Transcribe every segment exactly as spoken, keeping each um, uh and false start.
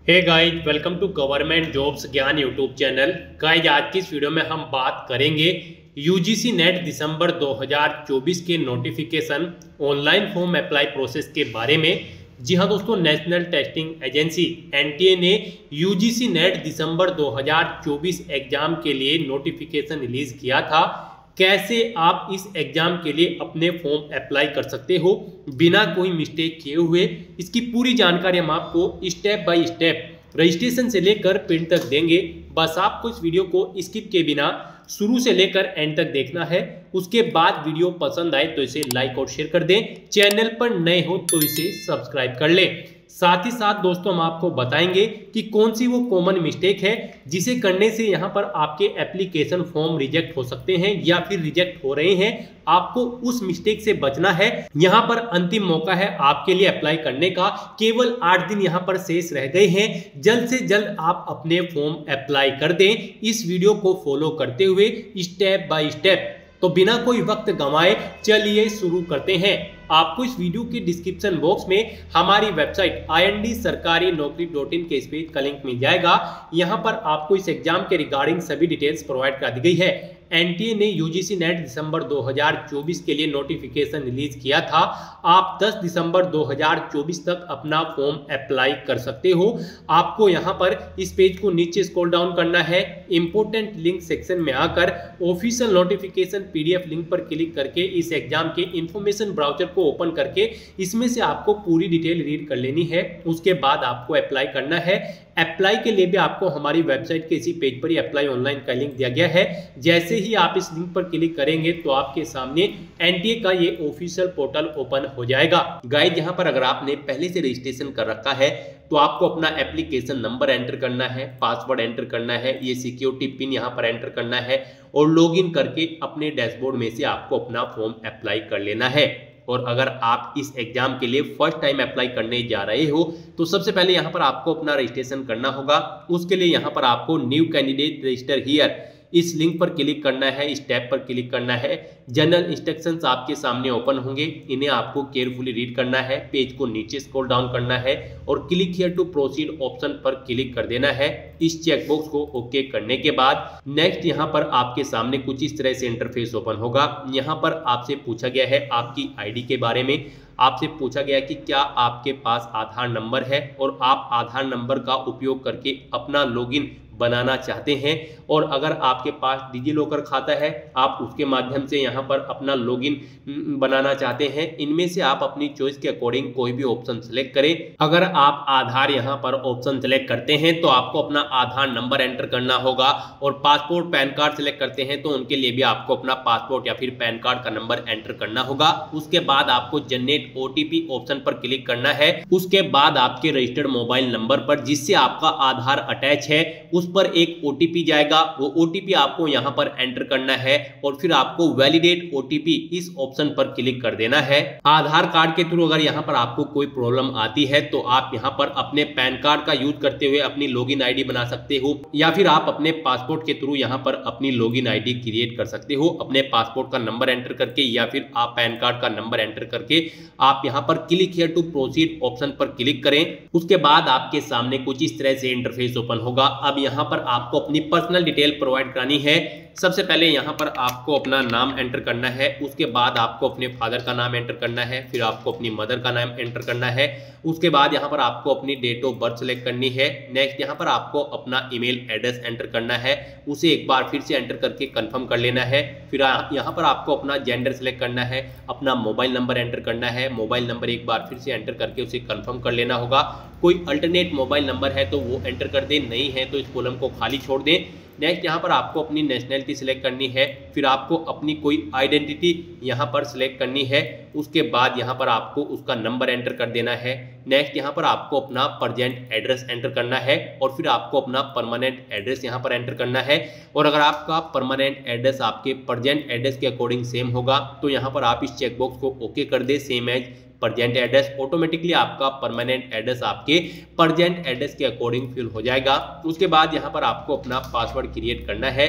Hey guys, welcome to government jobs ज्ञान YouTube channel. Guys, आज की इस वीडियो में हम बात करेंगे यूजीसी नेट दिसंबर दो हज़ार चौबीस के notification online form apply process के बारे में। जी हां दोस्तों, नेशनल टेस्टिंग एजेंसी एनटीए ने यूजीसी नेट दिसंबर दो हज़ार चौबीस एग्जाम के लिए नोटिफिकेशन रिलीज किया था। कैसे आप इस एग्जाम के लिए अपने फॉर्म अप्लाई कर सकते हो बिना कोई मिस्टेक किए हुए, इसकी पूरी जानकारी हम आपको स्टेप बाय स्टेप रजिस्ट्रेशन से लेकर प्रिंट तक देंगे। बस आपको इस वीडियो को स्किप के बिना शुरू से लेकर एंड तक देखना है। उसके बाद वीडियो पसंद आए तो इसे लाइक और शेयर कर दें। चैनल पर नए हो तो इसे सब्सक्राइब कर लें। साथ ही साथ दोस्तों, हम आपको बताएंगे कि कौन सी वो कॉमन मिस्टेक है जिसे करने से यहाँ पर आपके एप्लीकेशन फॉर्म रिजेक्ट हो सकते हैं या फिर रिजेक्ट हो रहे हैं। आपको उस मिस्टेक से बचना है। यहाँ पर अंतिम मौका है आपके लिए अप्लाई करने का। केवल आठ दिन यहाँ पर शेष रह गए हैं। जल्द से जल्द आप अपने फॉर्म अप्लाई कर दें इस वीडियो को फॉलो करते हुए स्टेप बाय स्टेप। तो बिना कोई वक्त गंवाए चलिए शुरू करते हैं। आपको इस वीडियो के डिस्क्रिप्शन बॉक्स में हमारी वेबसाइट आई एन डी सरकारी नौकरी डॉट इन के इस पेज का लिंक मिल जाएगा। यहां पर आपको इस एग्जाम के रिगार्डिंग सभी डिटेल्स प्रोवाइड कर दी गई है। एनटीए ने यूजीसी नेट दिसंबर दो हज़ार चौबीस के लिए नोटिफिकेशन रिलीज किया था। आप दस दिसंबर दो हज़ार चौबीस तक अपना फॉर्म अप्लाई कर सकते हो। आपको यहां पर इस पेज को नीचे स्क्रॉल डाउन करना है। इंपोर्टेंट लिंक सेक्शन में आकर ऑफिशियल नोटिफिकेशन पीडीएफ लिंक पर क्लिक करके इस एग्जाम के इंफॉर्मेशन ब्राउजर को ओपन करके इसमें से आपको पूरी डिटेल रीड कर लेनी है। उसके बाद आपको अप्लाई करना है। अप्लाई के लिए भी आपको हमारी वेबसाइट के इसी पेज पर ही अप्लाई ऑनलाइन का लिंक दिया गया है। जैसे ही आप इस लिंक पर क्लिक करेंगे तो आपके सामने एनटीए का ये ऑफिशियल पोर्टल ओपन हो जाएगा। गाइस, यहाँ पर अगर आपने पहले से रजिस्ट्रेशन कर रखा है तो आपको अपना एप्लीकेशन नंबर एंटर करना है, पासवर्ड एंटर करना है, ये सिक्योरिटी पिन यहाँ पर एंटर करना है और लॉगिन करके अपने डैशबोर्ड में से आपको अपना फॉर्म अप्लाई कर लेना है। और अगर आप इस एग्जाम के लिए फर्स्ट टाइम अप्लाई करने जा रहे हो तो सबसे पहले यहाँ पर आपको अपना रजिस्ट्रेशन करना होगा। उसके लिए यहाँ पर आपको न्यू कैंडिडेट रजिस्टर हियर इस लिंक पर क्लिक करना है, इस टैब पर क्लिक करना है। जनरल इंस्ट्रक्शंस आपके सामने ओपन होंगे, इन्हें आपको केयरफुली रीड करना है। पेज को नीचे स्क्रॉल डाउन करना है और click here to proceed option पर क्लिक कर देना है। इस चेकबॉक्स को ओके करने के बाद नेक्स्ट यहाँ पर आपके सामने कुछ इस तरह से इंटरफेस ओपन होगा। यहाँ पर आपसे पूछा गया है आपकी आईडी के बारे में। आपसे पूछा गया कि क्या आपके पास आधार नंबर है और आप आधार नंबर का उपयोग करके अपना लॉगिन बनाना चाहते हैं। और अगर आपके पास डिजी लॉकर खाता है आप उसके माध्यम से यहाँ पर अपना लॉगिन बनाना चाहते हैं। इनमें से आप अपनी चॉइस के अकॉर्डिंग कोई भी ऑप्शन सेलेक्ट करें। अगर आप आधार यहाँ पर ऑप्शन सेलेक्ट करते हैं तो आपको अपना आधार नंबर एंटर करना होगा और पासपोर्ट पैन कार्ड सेलेक्ट करते हैं तो उनके लिए भी आपको अपना पासपोर्ट या फिर पैन कार्ड का नंबर एंटर करना होगा। उसके बाद आपको जनरेट ओटीपी ऑप्शन पर क्लिक करना है। उसके बाद आपके रजिस्टर्ड मोबाइल नंबर पर जिससे आपका आधार अटैच है उस पर एक ओटीपी जाएगा। वो ओटीपी आपको यहां पर एंटर करना है और फिर आपको वैलिडेट ओटीपी इस ऑप्शन पर क्लिक कर देना है। आधार कार्ड के थ्रू अगर यहां पर आपको कोई प्रॉब्लम आती है तो आप यहां पर अपने पैन कार्ड का यूज करते हुए अपनी लॉगिन आईडी बना सकते हो या फिर आप अपने पासपोर्ट के थ्रू यहां पर अपनी लॉगिन आईडी क्रिएट कर सकते हो अपने पासपोर्ट का नंबर एंटर करके या फिर आप पैन कार्ड का नंबर एंटर करके। आप यहां पर click here to proceed option पर क्लिक करें। उसके बाद आपके सामने कुछ इस तरह से इंटरफेस ओपन होगा। अब यहां पर आपको अपनी पर्सनल डिटेल प्रोवाइड करानी है। सबसे पहले यहाँ पर आपको अपना नाम एंटर करना है। उसके बाद आपको अपने फादर का नाम एंटर करना है, फिर आपको अपनी मदर का नाम एंटर करना है। उसके बाद यहाँ पर आपको अपनी डेट ऑफ बर्थ सेलेक्ट करनी है। नेक्स्ट यहाँ पर आपको अपना ईमेल एड्रेस एंटर करना है, उसे एक बार फिर से एंटर करके कंफर्म कर लेना है। फिर यहाँ पर आपको अपना जेंडर सेलेक्ट करना है, अपना मोबाइल नंबर एंटर करना है। मोबाइल नंबर एक बार फिर से एंटर करके उसे कंफर्म कर लेना होगा। कोई अल्टरनेट मोबाइल नंबर है तो वो एंटर कर दें, नहीं है तो इस कॉलम को खाली छोड़ दें। नेक्स्ट यहाँ पर आपको अपनी नेशनलिटी सिलेक्ट करनी है, फिर आपको अपनी कोई आइडेंटिटी यहाँ पर सिलेक्ट करनी है। उसके बाद यहाँ पर आपको उसका नंबर एंटर कर देना है। नेक्स्ट यहाँ पर आपको अपना प्रेजेंट एड्रेस एंटर करना है और फिर आपको अपना परमानेंट एड्रेस यहाँ पर एंटर करना है। और अगर आपका परमानेंट एड्रेस आपके प्रेजेंट एड्रेस के अकॉर्डिंग सेम होगा तो यहाँ पर आप इस चेकबॉक्स को ओके कर दे, same as present address. Automatically आपका परमानेंट एड्रेस आपके प्रेजेंट एड्रेस के अकॉर्डिंग फिल हो जाएगा। उसके बाद यहाँ पर आपको अपना पासवर्ड क्रिएट करना है।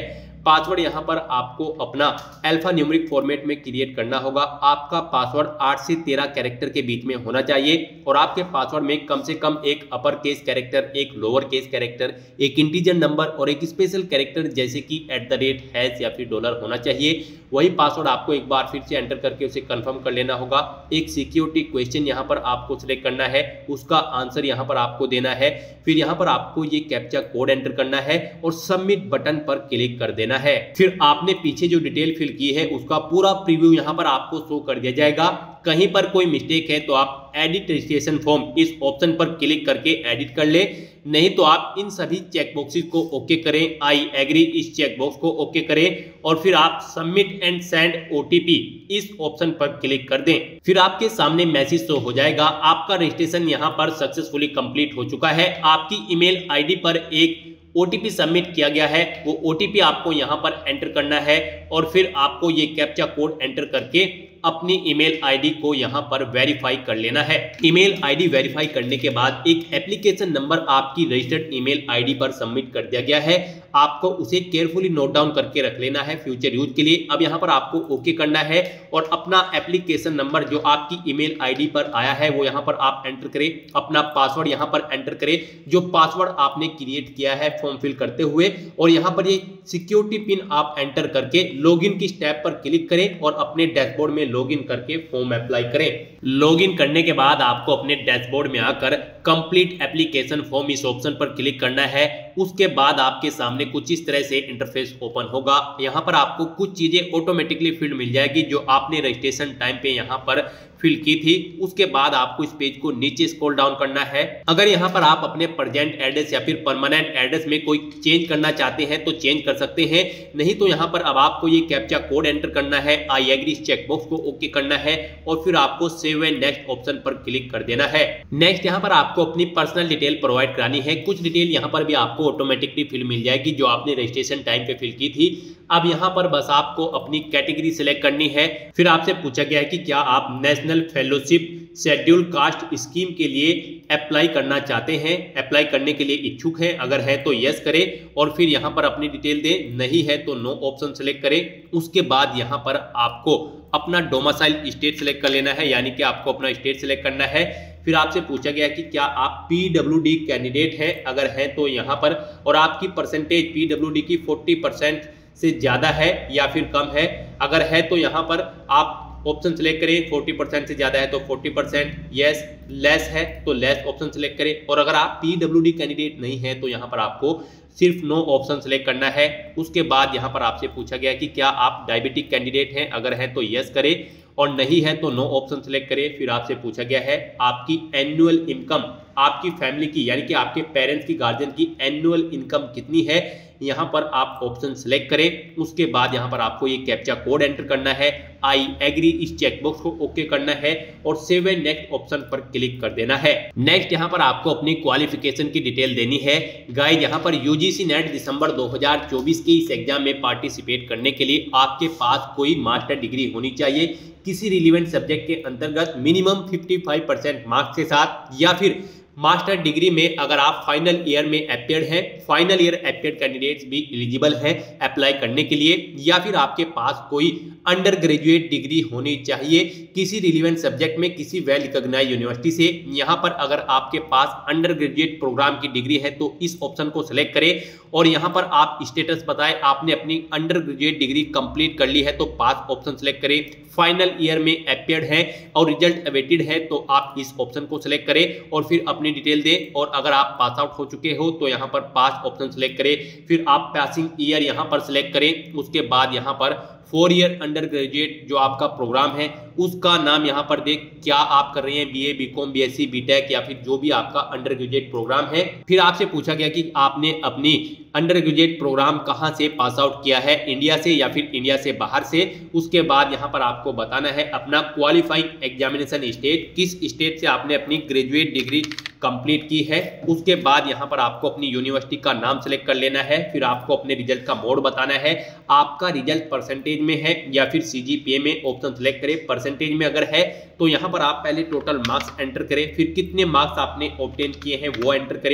पासवर्ड यहाँ पर आपको अपना अल्फा न्यूमेरिक फॉर्मेट में क्रिएट करना होगा। आपका पासवर्ड आठ से तेरह कैरेक्टर के बीच में होना चाहिए और आपके पासवर्ड में कम से कम एक अपर केस कैरेक्टर, एक लोअर केस कैरेक्टर, एक इंटीजर नंबर और एक स्पेशल कैरेक्टर जैसे कि एट द रेट, हैश या फिर डॉलर होना चाहिए। वही पासवर्ड आपको एक बार फिर से एंटर करके उसे कंफर्म कर लेना होगा। एक सिक्योरिटी क्वेश्चन यहाँ पर आपको सिलेक्ट करना है, उसका आंसर यहाँ पर आपको देना है। फिर यहाँ पर आपको ये कैप्चा कोड एंटर करना है और सबमिट बटन पर क्लिक कर देना है। फिर आपने पीछे जो डिटेल फिल की है उसका पूरा प्रीव्यू यहाँ पर आपको शो कर दिया जाएगा। कहीं पर कोई मिस्टेक है तो आप एडिट रजिस्ट्रेशन फॉर्म इस ऑप्शन पर क्लिक करके एडिट कर ले, नहीं तो आप इन सभी चेक बॉक्सेस को ओके करें, आई एग्री इस चेक बॉक्स को ओके करें और फिर आप सबमिट एंड सेंड ओटीपी इस ऑप्शन पर क्लिक कर दें। फिर आपके सामने मैसेज शो हो जाएगा, आपका रजिस्ट्रेशन यहां पर सक्सेसफुली कंप्लीट हो चुका है। आपकी ईमेल आईडी पर एक ओटीपी सबमिट किया गया है, वो ओटीपी आपको यहां पर एंटर करना है और फिर आपको ये कैप्चा कोड एंटर करके अपनी ईमेल आईडी को यहां पर वेरीफाई कर लेना है। ईमेल आईडी वेरीफाई करने के बाद एक एप्लीकेशन नंबर आपकी रजिस्टर्ड ईमेल आईडी पर सबमिट कर दिया गया है। आपको उसे केयरफुली नोट डाउन करके रख लेना है फ्यूचर यूज के लिए। अब यहां पर आपको ओके करना है और अपना एप्लीकेशन नंबर जो आपकी ईमेल आईडी पर आया है वो यहां पर आप एंटर करें, अपना पासवर्ड यहां पर एंटर करें जो पासवर्ड आपने क्रिएट किया है फॉर्म फिल करते हुए, और यहां पर ये सिक्योरिटी पिन आप एंटर करके लॉगिन की स्टेप पर क्लिक करें और अपने डैशबोर्ड में लॉगिन करके फॉर्म अप्लाई करें। लॉगिन करने के बाद आपको अपने डैशबोर्ड में आकर कंप्लीट एप्लीकेशन फॉर्म इस ऑप्शन पर क्लिक करना है। उसके बाद आपके सामने कुछ इस तरह से इंटरफेस ओपन होगा। यहाँ पर आपको कुछ चीजें ऑटोमेटिकली फिल मिल जाएगी जो आपने रजिस्ट्रेशन टाइम पे यहाँ पर फिल की थी। उसके बाद आपको इस पेज को नीचे स्क्रॉल डाउन करना है। अगर यहाँ पर आप अपने प्रेजेंट एड्रेस या फिर परमानेंट एड्रेस में कोई चेंज करना चाहते हैं तो चेंज कर सकते हैं, नहीं तो यहाँ पर अब आपको ये कैप्चा कोड एंटर करना है, आई एग्री चेक बॉक्स को ओके करना है और फिर आपको सेव एंड नेक्स्ट ऑप्शन पर क्लिक कर देना है। नेक्स्ट यहाँ पर आपको अपनी पर्सनल डिटेल प्रोवाइड करानी है। कुछ डिटेल यहाँ पर भी आपको ऑटोमेटिकली फिल मिल जाएगी जो आपने रजिस्ट्रेशन टाइम पे फिल की थी। अब यहाँ पर बस आपको अपनी कैटेगरी सिलेक्ट करनी है। फिर आपसे पूछा गया है कि क्या आप National Fellowship Schedule Caste Scheme के लिए अप्लाई करना चाहते हैं, अप्लाई करने के लिए इच्छुक हैं। अगर है तो यस करें और फिर यहाँ पर अपनी डिटेल दें, नहीं है तो नो ऑप्शन सेलेक्ट करें। उसके बाद यहाँ पर आपको अपना डोमिसाइल स्टेट सेलेक्ट कर लेना है, यानी कि आपको अपना स्टेट सेलेक्ट करना है। फिर आपसे पूछा गया कि क्या आप पीडब्ल्यूडी कैंडिडेट हैं, अगर हैं तो यहाँ पर, और आपकी परसेंटेज पीडब्ल्यूडी की चालीस परसेंट से ज्यादा है या फिर कम है। अगर है तो यहाँ पर आप ऑप्शन सेलेक्ट करें, चालीस परसेंट से ज्यादा है तो चालीस परसेंट, यस, लेस है तो लेस ऑप्शन सेलेक्ट करें, और अगर आप पीडब्ल्यूडी कैंडिडेट नहीं है तो यहाँ पर आपको सिर्फ नो ऑप्शन सेलेक्ट करना है। उसके बाद यहाँ पर आपसे पूछा गया कि क्या आप डायबिटिक कैंडिडेट हैं, अगर है तो यस करें और नहीं है तो नो ऑप्शन सेलेक्ट करें। फिर आपसे पूछा गया है आपकी एनुअल इनकम, आपकी फैमिली की यानी कि आपके पेरेंट्स की, गार्जियन की एनुअल इनकम कितनी है, यहाँ पर आप ऑप्शन सेलेक्ट करें। उसके बाद यहाँ पर आपको ये कैप्चा कोड एंटर करना है, आई एग्री इस चेकबॉक्स को ओके करना है और सेव एंड नेक्स्ट ऑप्शन पर क्लिक कर देना है। नेक्स्ट यहाँ पर आपको अपनी क्वालिफिकेशन की डिटेल देनी है। गाइस यहाँ पर यूजीसी नेट दिसंबर दो हज़ार चौबीस के इस एग्जाम में पार्टिसिपेट करने के लिए आपके पास कोई मास्टर डिग्री होनी चाहिए किसी रिलेवेंट सब्जेक्ट के अंतर्गत मिनिमम पचपन परसेंट मार्क्स के साथ, या फिर मास्टर डिग्री में अगर आप फाइनल ईयर में अपियर्ड हैं, फाइनल ईयर अपियर्ड कैंडिडेट्स भी एलिजिबल हैं अप्लाई करने के लिए, या फिर आपके पास कोई अंडर ग्रेजुएट डिग्री होनी चाहिए किसी रिलेवेंट सब्जेक्ट में किसी वेल रिकॉग्नाइज्ड यूनिवर्सिटी से। यहाँ पर अगर आपके पास अंडर ग्रेजुएट प्रोग्राम की डिग्री है तो इस ऑप्शन को सिलेक्ट करें और यहाँ पर आप स्टेटस बताएं, आपने अपनी अंडर ग्रेजुएट डिग्री कंप्लीट कर ली है तो पास ऑप्शन सेलेक्ट करें, फाइनल ईयर में अपियर्ड है और रिजल्ट अवेटेड है तो आप इस ऑप्शन को सिलेक्ट करें और फिर अपनी डिटेल दें, और अगर आप पास आउट हो चुके हो तो यहाँ पर पास ऑप्शन सेलेक्ट करें। फिर आप पासिंग ईयर यहाँ पर सिलेक्ट करें। उसके बाद यहाँ पर फोर ईयर अंडर ग्रेजुएट जो आपका प्रोग्राम है उसका नाम यहाँ पर देख, क्या आप कर रहे हैं बीए, बीकॉम, बीएससी, बीटेक या फिर जो भी आपका अंडर ग्रेजुएट प्रोग्राम है। फिर आपसे पूछा गया कि आपने अपनी अंडर ग्रेजुएट प्रोग्राम कहाँ से पास आउट किया है, इंडिया से या फिर इंडिया से बाहर से। उसके बाद यहाँ पर आपको बताना है अपना क्वालिफाइंग एग्जामिनेशन स्टेट, किस स्टेट से आपने अपनी ग्रेजुएट डिग्री कंप्लीट की है। उसके बाद यहाँ पर आपको अपनी यूनिवर्सिटी का नाम सेलेक्ट कर लेना है। फिर आपको अपने रिजल्ट का मोड बताना है, आपका रिजल्ट परसेंटेज में है या फिर सीजीपीए में, ऑप्शन सेलेक्ट करें। परसेंटेज में अगर है तो यहाँ पर आप पहले टोटल मार्क्स एंटर करें, फिर कितने मार्क्स आपने ऑब्टेन किए हैं वो एंटर करें।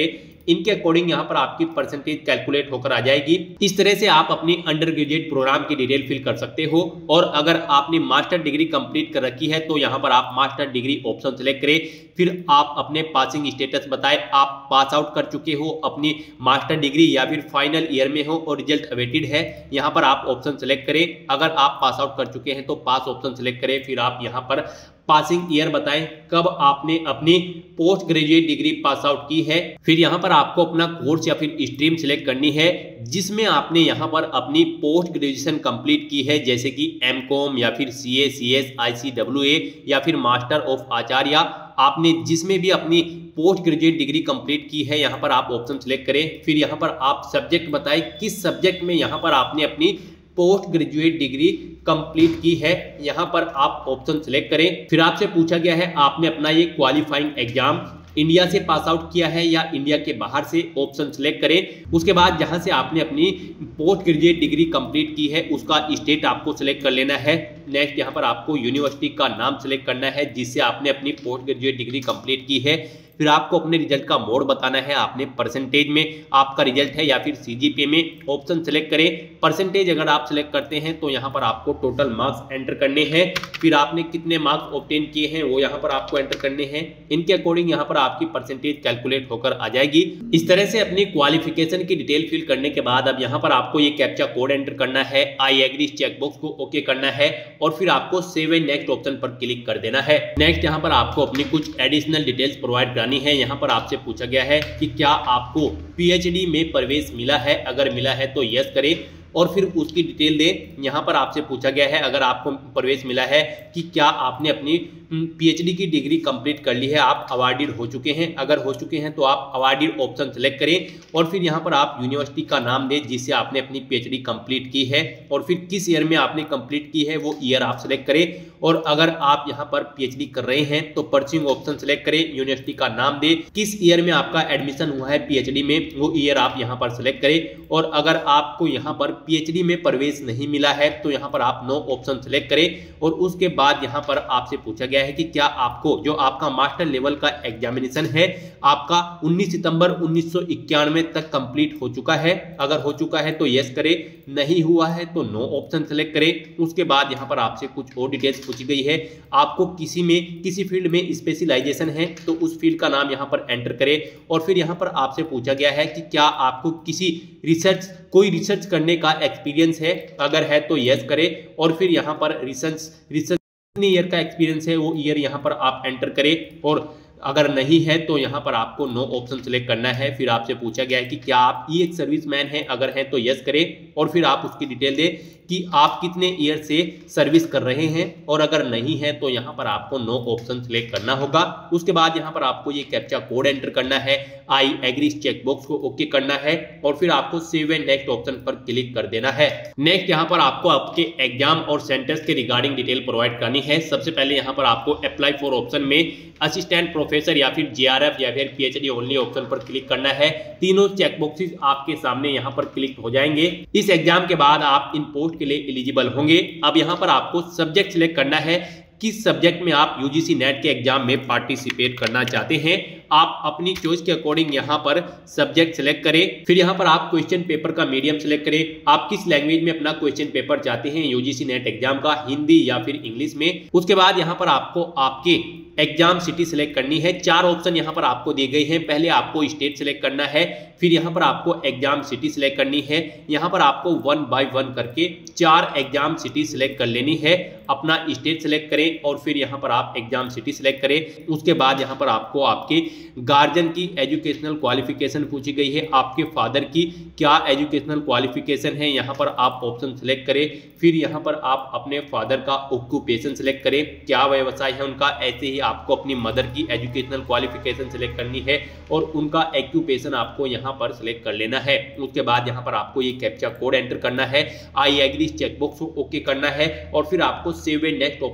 इनके अकॉर्डिंग यहाँ पर आपकी परसेंटेज कैलकुलेट होकर आ जाएगी। इस तरह से आप अपनी अंडर ग्रेजुएट प्रोग्राम की डिटेल फिल कर सकते हो। और अगर आपने मास्टर डिग्री कंप्लीट कर रखी है तो यहाँ पर आप मास्टर डिग्री ऑप्शन सेलेक्ट करें। फिर आप अपने पासिंग स्टेटस बताएं, आप पास आउट कर चुके हो अपनी मास्टर डिग्री या फिर फाइनल ईयर में हो और रिजल्ट अवेटेड है, यहाँ पर आप ऑप्शन सेलेक्ट करें। अगर आप पास आउट कर चुके हैं तो पास ऑप्शन सेलेक्ट करें। फिर आप यहाँ पर पासिंग ईयर बताएं, कब आपने अपनी post graduate degree pass out की है। फिर यहाँ पर आपको अपना कोर्स या फिर स्ट्रीम सिलेक्ट करनी है जिसमें आपने यहाँ पर अपनी पोस्ट ग्रेजुएशन कंप्लीट की है, जैसे कि एम कॉम या फिर सी ए, C S, I C W A या फिर मास्टर ऑफ आचार्य, आपने जिसमें भी अपनी पोस्ट ग्रेजुएट डिग्री कंप्लीट की है, यहाँ पर आप ऑप्शन सेलेक्ट करें। फिर यहाँ पर आप सब्जेक्ट बताएं, किस सब्जेक्ट में यहाँ पर आपने अपनी पोस्ट ग्रेजुएट डिग्री कंप्लीट की है, यहाँ पर आप ऑप्शन सेलेक्ट करें। फिर आपसे पूछा गया है आपने अपना ये क्वालिफाइंग एग्जाम इंडिया से पास आउट किया है या इंडिया के बाहर से, ऑप्शन सेलेक्ट करें। उसके बाद जहां से आपने अपनी पोस्ट ग्रेजुएट डिग्री कंप्लीट की है उसका स्टेट आपको सेलेक्ट कर लेना है। नेक्स्ट यहाँ पर आपको यूनिवर्सिटी का नाम सेलेक्ट करना है जिससे आपने अपनी पोस्ट ग्रेजुएट डिग्री कंप्लीट की है। फिर आपको अपने रिजल्ट का मोड बताना है, आपने परसेंटेज में आपका रिजल्ट है या फिर सीजीपीए में, ऑप्शन सेलेक्ट करें। परसेंटेज अगर आप सेलेक्ट करते हैं तो यहाँ पर आपको टोटल मार्क्स एंटर करने हैं। फिर आपने कितने मार्क्स ऑब्टेन किए हैं वो यहाँ पर आपको एंटर करने हैं। इनके अकॉर्डिंग यहाँ पर आपकी परसेंटेज कैलकुलेट होकर आ जाएगी। इस तरह से अपनी क्वालिफिकेशन की डिटेल फिल करने के बाद अब यहाँ पर आपको ये कैप्चा कोड एंटर करना है, आई एग्री चेकबॉक्स को ओके करना है और फिर आपको सेव एंड नेक्स्ट ऑप्शन पर क्लिक कर देना है। नेक्स्ट यहाँ पर आपको अपनी कुछ एडिशनल डिटेल्स प्रोवाइड करानी है। यहाँ पर आपसे पूछा गया है कि क्या आपको पीएचडी में प्रवेश मिला है, अगर मिला है तो यस करें और फिर उसकी डिटेल दें। यहाँ पर आपसे पूछा गया है अगर आपको प्रवेश मिला है कि क्या आपने अपनी पीएचडी की डिग्री कंप्लीट कर ली है, आप अवार्डेड हो चुके हैं। अगर हो चुके हैं तो आप अवार्डेड ऑप्शन सेलेक्ट करें और फिर यहाँ पर आप यूनिवर्सिटी का नाम दें जिससे आपने अपनी पीएचडी कंप्लीट की है और फिर किस ईयर में आपने कंप्लीट की है वो ईयर आप सेलेक्ट करें। और अगर आप यहाँ पर पीएचडी कर रहे हैं तो परस्यूइंग ऑप्शन सेलेक्ट करें, यूनिवर्सिटी का नाम दें, किस ईयर में आपका एडमिशन हुआ है पीएचडी में वो ईयर आप यहाँ पर सेलेक्ट करें। और अगर आपको यहाँ पर पीएचडी में प्रवेश नहीं मिला है तो यहाँ पर आप नो ऑप्शन सेलेक्ट करें। और उसके बाद यहाँ पर आपसे पूछा गया है कि क्या आपको जो आपका मास्टर लेवल का एग्जामिनेशन है आपका उन्नीस सितंबर उन्नीस सौ इक्यानवे तक कंप्लीट हो चुका है। अगर हो चुका है तो यस करें, नहीं हुआ है तो नो ऑप्शन सेलेक्ट करें। उसके बाद यहाँ पर आपसे कुछ और डिटेल्स पूछी गई है, आपको किसी में किसी फील्ड में स्पेशलाइजेशन है तो उस फील्ड का नाम यहाँ पर एंटर करें। और फिर यहाँ पर आपसे पूछा गया है कि क्या आपको किसी रिसर्च कोई रिसर्च करने का एक्सपीरियंस है, अगर है तो यस करें। और फिर यहाँ पर रिसर्च रिसर्च कितने ईयर का एक्सपीरियंस है वो ईयर यहाँ पर आप एंटर करें। और अगर नहीं है तो यहाँ पर आपको नो ऑप्शन सेलेक्ट करना है। फिर आपसे पूछा गया है कि क्या आप ई एक सर्विसमैन हैं, अगर हैं तो यस करें और फिर आप उसकी डिटेल दें कि आप कितने ईयर से सर्विस कर रहे हैं और अगर नहीं है तो यहाँ पर आपको नो ऑप्शन सेलेक्ट करना होगा। उसके बाद यहाँ पर आपको ये कैप्चा कोड एंटर करना है, आई एग्री चेकबॉक्स को ओके करना है और फिर आपको सेव एंड नेक्स्ट ऑप्शन पर क्लिक कर देना है। नेक्स्ट यहाँ पर आपको आपके एग्जाम और सेंटर्स के रिगार्डिंग डिटेल प्रोवाइड करनी है। सबसे पहले यहाँ पर आपको अप्लाई फॉर ऑप्शन में असिस्टेंट प्रोफेसर या फिर जेआरएफ या फिर पीएचडी ओनली ऑप्शन पर क्लिक करना है। तीनों चेकबॉक्सेस आपके सामने यहाँ पर क्लिक हो जाएंगे। इस एग्जाम के बाद आप इन पोस्ट के लिए एलिजिबल होंगे। अब यहाँ पर आपको सब्जेक्ट सिलेक्ट करना है, किस सब्जेक्ट में आप यूजीसी नेट के एग्जाम में पार्टिसिपेट करना चाहते हैं। आप अपनी चॉइस के अकॉर्डिंग यहाँ पर सब्जेक्ट सिलेक्ट करें। फिर यहाँ पर आप क्वेश्चन पेपर का मीडियम सिलेक्ट करें, आप किस लैंग्वेज में अपना क्वेश्चन पेपर चाहते हैं यूजीसी नेट एग्जाम का, हिंदी या फिर इंग्लिश में। उसके बाद यहाँ पर आपको आपके एग्जाम सिटी सिलेक्ट करनी है। चार ऑप्शन यहाँ पर आपको दिए गए हैं। पहले आपको स्टेट सिलेक्ट करना है, फिर यहाँ पर आपको एग्जाम सिटी सिलेक्ट करनी है। यहाँ पर आपको वन बाय वन करके चार एग्जाम सिटी सिलेक्ट कर लेनी है। अपना स्टेट सिलेक्ट करें और फिर यहाँ पर आप एग्जाम सिटी सिलेक्ट करें। उसके बाद यहाँ पर आपको आपके गार्जियन की एजुकेशनल क्वालिफिकेशन पूछी गई है, आपके फादर की क्या एजुकेशनल क्वालिफिकेशन है, यहाँ पर आप ऑप्शन सिलेक्ट करें। फिर यहाँ पर आप अपने फादर का ऑक्यूपेशन सिलेक्ट करें, क्या व्यवसाय है उनका। ऐसे ही आपको अपनी मदर की एजुकेशनल क्वालिफिकेशन सिलेक्ट करनी है और उनका ऑक्यूपेशन आपको यहाँ पर सिलेक्ट कर लेना है। उसके बाद यहाँ पर आपको ये कैप्चा कोड एंटर करना है, आई एग्री चेकबॉक्स को ओके करना है और फिर आपको सेव एंड नेक्स्ट ऑप्शन पर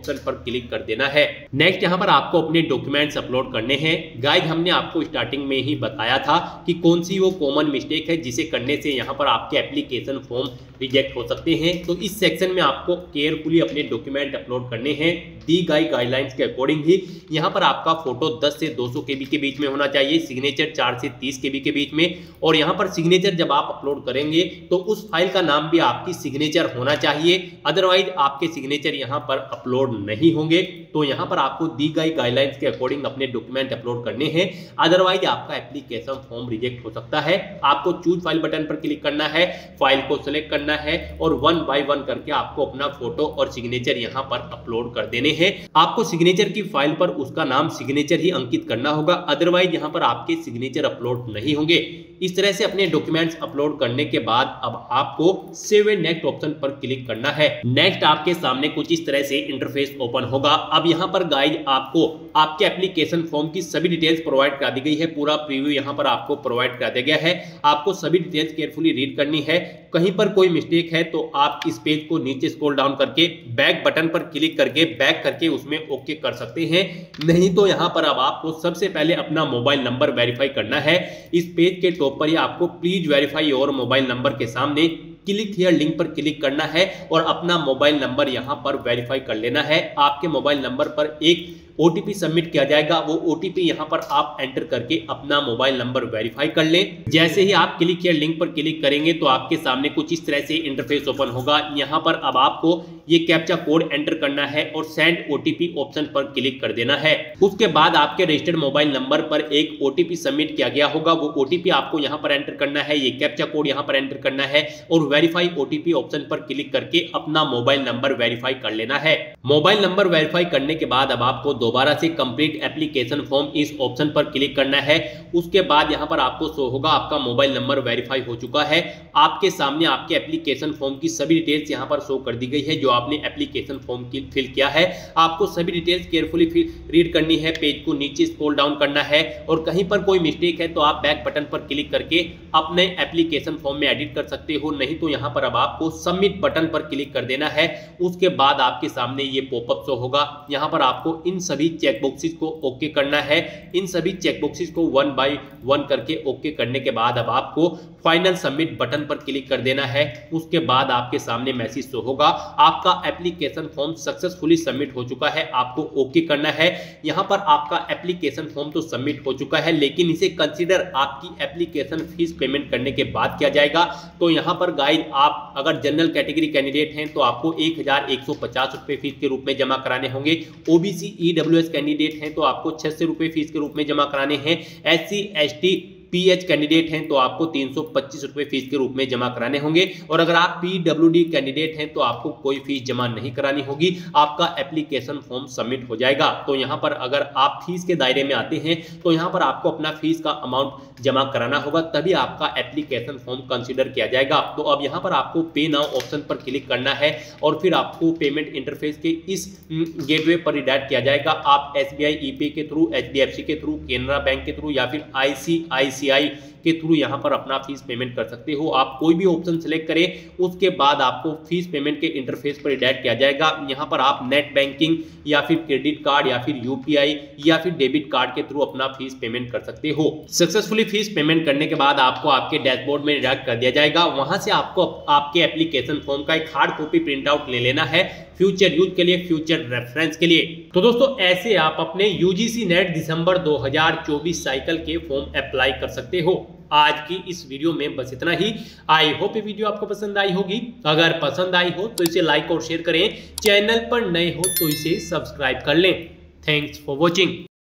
क्लिक कर देना है। नेक्स्ट यहाँ पर आपको अपने डॉक्यूमेंट्स अपलोड करने हैं। गाइज हमने आपको स्टार्टिंग में ही बताया था कि कौन सी वो कॉमन मिस्टेक है जिसे करने से यहाँ पर आपके एप्लीकेशन फॉर्म रिजेक्ट हो सकते हैं। तो इस सेक्शन में आपको केयरफुली अपने डॉक्यूमेंट अपलोड करने हैं दी गई गाइडलाइंस के अकॉर्डिंग ही। यहाँ पर आपका फोटो दस से दो सौ केबी के बीच में होना चाहिए, सिग्नेचर चार से तीस केबी के बीच में। और यहाँ पर सिग्नेचर जब आप अपलोड करेंगे तो उस फाइल का नाम भी आपकी सिग्नेचर होना चाहिए, अदरवाइज आपके सिग्नेचर यहाँ पर अपलोड नहीं होंगे। तो यहाँ पर आपको दी गई गाइडलाइंस के अकॉर्डिंग अपने डॉक्यूमेंट अपलोड करने हैं, अदरवाइज आपका एप्लीकेशन फॉर्म रिजेक्ट हो सकता है। आपको चूज फाइल बटन पर क्लिक करना है, फाइल को सिलेक्ट करना है और वन बाय वन करके आपको अपना फोटो और सिग्नेचर यहाँ पर अपलोड कर देने हैं। आपको सिग्नेचर की फाइल पर उसका नाम सिग्नेचर ही अंकित करना होगा, अदरवाइज यहाँ पर आपके सिग्नेचर अपलोड नहीं होंगे। इस तरह से अपने डॉक्यूमेंट्स अपलोड करने के बाद अब आपको सेव एंड नेक्स्ट ऑप्शन पर क्लिक करना है। नेक्स्ट आपके सामने कुछ इस तरह से इंटरफेस ओपन होगा। अब यहाँ पर गाइड आपको आपके एप्लीकेशन फॉर्म की सभी डिटेल्स प्रोवाइड करा दी गई है, पूरा प्रीव्यू यहाँ पर आपको प्रोवाइड करा दिया गया है। आपको सभी डिटेल्स केयरफुली रीड करनी है। कहीं पर कोई मिस्टेक है तो आप इस पेज को नीचे स्क्रॉल डाउन करके बैक बटन पर क्लिक करके बैक करके उसमें ओके कर सकते हैं। नहीं तो यहाँ पर अब आपको सबसे पहले अपना मोबाइल नंबर वेरीफाई करना है। इस पेज के टॉप पर ही आपको please verify your mobile number के सामने क्लिक हियर लिंक पर क्लिक करना है और अपना मोबाइल नंबर यहां पर वेरीफाई कर लेना है। आपके मोबाइल नंबर पर एक ओटीपी सबमिट किया जाएगा, वो ओटीपी यहां पर आप एंटर करके अपना मोबाइल नंबर वेरीफाई कर लें। जैसे ही आप क्लिक हियर लिंक पर क्लिक करेंगे तो आपके सामने कुछ इस तरह से इंटरफेस ओपन होगा। यहां पर अब आपको ये कैप्चा कोड एंटर करना है और सेंड ओटीपी ऑप्शन पर क्लिक कर देना है। उसके बाद आपके रजिस्टर्ड मोबाइल नंबर पर एक ओटीपी सबमिट किया गया होगा, वो ओटीपी आपको यहां पर एंटर करना है, ये कैप्चा कोड यहां पर एंटर करना है और वेरीफाई ओटीपी ऑप्शन पर क्लिक करके अपना मोबाइल नंबर वेरीफाई कर लेना है। मोबाइल नंबर वेरीफाई करने के बाद अब आपको दोबारा से कंप्लीट एप्लीकेशन फॉर्म इस ऑप्शन पर क्लिक करना है। उसके बाद यहां पर आपको शो होगा आपका मोबाइल नंबर वेरीफाई हो चुका है। आपके सामने आपके एप्लीकेशन फॉर्म की सभी डिटेल्स यहां पर शो कर दी गई है जो आपने एप्लीकेशन फॉर्म की फिल किया है। आपको सभी डिटेल्स केयरफुली रीड करनी है, पेज को नीचे स्क्रॉल डाउन करना है और कहीं पर कोई मिस्टेक है तो आप बैक बटन पर क्लिक करके अपने एप्लीकेशन फॉर्म में एडिट कर सकते हो। नहीं तो यहां पर अब आपको सबमिट बटन पर क्लिक कर देना है। उसके बाद आपके सामने ये पॉपअप शो होगा। यहां पर आपको इन सभी चेक बॉक्सेस को ओके करना है। इन सभी चेक बॉक्सेस को वन बाय वन करके ओके करने के बाद अब आपको फाइनल सबमिट बटन पर क्लिक कर देना है। उसके बाद आपके सामने मैसेज शो होगा आपका एप्लीकेशन फॉर्म सक्सेसफुली सबमिट हो चुका है, आपको ओके करना है। यहां पर आपका एप्लीकेशन फॉर्म तो सबमिट हो चुका है लेकिन इसे कंसीडर आपकी एप्लीकेशन फीस पेमेंट करने के बाद किया जाएगा। तो यहां पर गाइड आप अगर जनरल कैटेगरी कैंडिडेट हैं तो आपको एक हजार एक सौ पचास रुपए फीस के रूप में जमा कराने होंगे। ओबीसी ईडब्ल्यूएस कैंडिडेट हैं तो आपको छह सौ रुपए फीस के रूप में जमा कराने हैं। एससी एसटी पीएच कैंडिडेट हैं तो आपको तीन सौ पच्चीस रुपए फीस के रूप में जमा कराने होंगे। और अगर आप पीडब्ल्यूडी कैंडिडेट हैं तो आपको कोई फीस जमा नहीं करानी होगी, आपका एप्लीकेशन फॉर्म सबमिट हो जाएगा। तो यहां पर अगर आप फीस के दायरे में आते हैं तो यहां पर आपको अपना फीस का अमाउंट जमा कराना होगा, तभी आपका एप्लीकेशन फॉर्म कंसीडर किया जाएगा। तो अब यहां पर आपको पे नाउ ऑप्शन पर क्लिक करना है और फिर आपको पेमेंट इंटरफेस के इस गेटवे पर रिडायरेक्ट किया जाएगा। आप एसबीआई ईपे के थ्रू, एचडीएफसी के थ्रू, केनरा बैंक के थ्रू या फिर आईसीआईसीआई के थ्रू यहां पर अपना फीस पेमेंट कर सकते हो। आप कोई भी ऑप्शन सेलेक्ट करें, उसके बाद आपको फीस पेमेंट के इंटरफेस पर रिडायरेक्ट किया जाएगा। यहां पर आप नेट बैंकिंग या फिर क्रेडिट कार्ड या फिर यूपीआई या फिर डेबिट कार्ड के थ्रू अपना फीस पेमेंट कर सकते हो। सक्सेसफुली फीस पेमेंट करने के बाद आपको आपके डैशबोर्ड में रिडायरेक्ट कर दिया जाएगा। वहां से आपको आपके एप्लीकेशन फॉर्म का एक हार्ड कॉपी प्रिंट आउट ले लेना है फ्यूचर यूज के लिए, फ्यूचर रेफरेंस के लिए। तो दोस्तों ऐसे आप अपने यूजीसी नेट दिसंबर दो हज़ार चौबीस साइकिल के फॉर्म अप्लाई कर सकते हो। आज की इस वीडियो में बस इतना ही। आई होप ये वीडियो आपको पसंद आई होगी। अगर पसंद आई हो तो इसे लाइक और शेयर करें। चैनल पर नए हो तो इसे सब्सक्राइब कर लें। Thanks for watching.